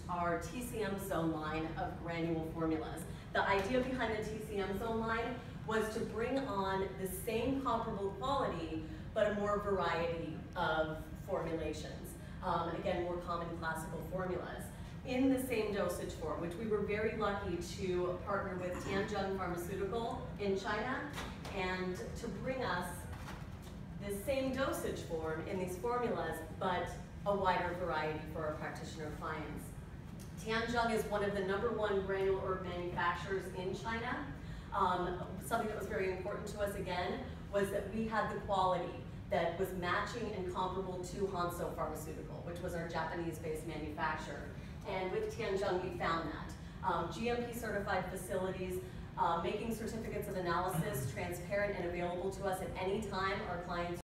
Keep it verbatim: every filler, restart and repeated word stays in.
our T C M Zone line of granule formulas. The idea behind the T C M Zone line was to bring on the same comparable quality, but a more variety of formulations. Um, again, more common classical formulas in the same dosage form, which we were very lucky to partner with Tianjin Pharmaceutical in China and to bring us the same dosage form in these formulas, but a wider variety for our practitioner clients. Tianjin is one of the number one granule herb manufacturers in China. Um, something that was very important to us again was that we had the quality that was matching and comparable to Hansoh Pharmaceutical, which was our Japanese-based manufacturer. And with Tianjin, we found that. Um, G M P certified facilities, uh, making certificates of analysis transparent and available to us at any time our clients